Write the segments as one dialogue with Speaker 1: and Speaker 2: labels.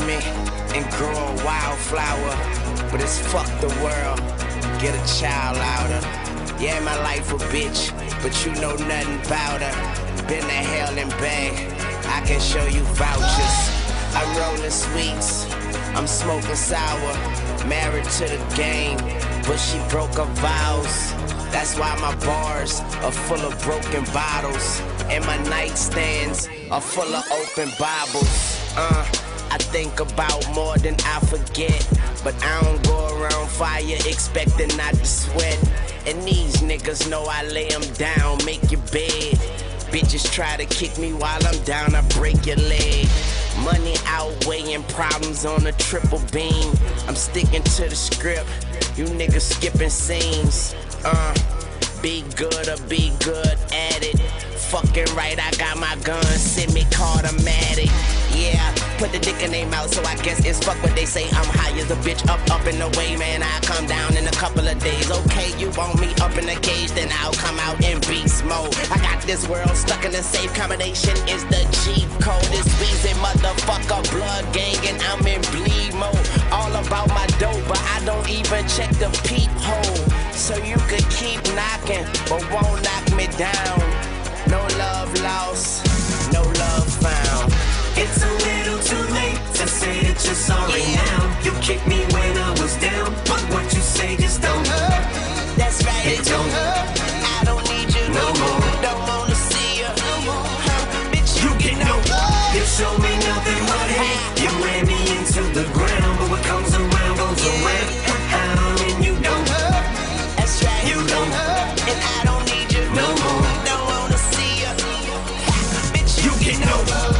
Speaker 1: me and grow a wildflower. But it's fuck the world, get a child out her. Yeah, my life a bitch, but you know nothing about her. Been to hell and back, I can show you vouchers. I'm rolling sweets, I'm smoking sour. Married to the game, but she broke her vows. That's why my bars are full of broken bottles, and my nightstands are full of open Bibles. I think about more than I forget, but I don't go around fire expecting not to sweat. And these niggas know I lay them down, make your bed. Bitches try to kick me while I'm down, I break your leg. Money outweighing problems on a triple beam. I'm sticking to the script, you niggas skipping scenes. Be good or be good at it. Fucking right, I got my gun, semi-automatic. Yeah, put the dick in their mouth, so I guess it's fuck what they say. I'm high as a bitch, up and away, man. I come down in a couple of days. Okay, you want me up in the cage, then I'll come out in beast mode. I got this world stuck in a safe combination. Is the cheat code? It's Weezy, motherfucker, blood gang, and I'm in bleed mode. All about my dope, but I don't even check the peephole. So you could keep knocking, but won't knock me down. No love lost, no love found.
Speaker 2: It's a little too late to say that you're sorry now. You kicked me when I was down, but what you say just don't hurt.
Speaker 1: That's right,
Speaker 2: it don't hurt.
Speaker 1: I don't need you
Speaker 2: no more.
Speaker 1: Don't wanna see you no more. Bitch,
Speaker 2: you get no love. You show me nothing but hate. You ran me into the ground, but what comes around goes around. And you don't hurt.
Speaker 1: That's right,
Speaker 2: you don't hurt.
Speaker 1: And I don't need you
Speaker 2: no more.
Speaker 1: Don't wanna see you. Bitch,
Speaker 2: you get no love.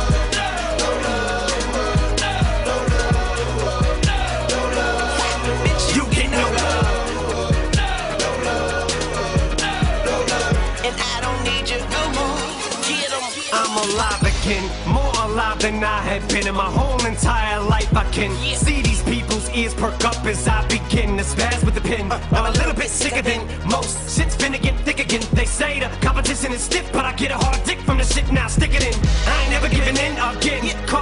Speaker 2: I'm alive again, more alive than I have been in my whole entire life. I can see these people's ears perk up as I begin to spaz with the pen. I'm a little bit sicker than most. Shit's finna get thick again. They say the competition is stiff, but I get a hard dick from the shit now. Stick it in. I ain't never giving in again.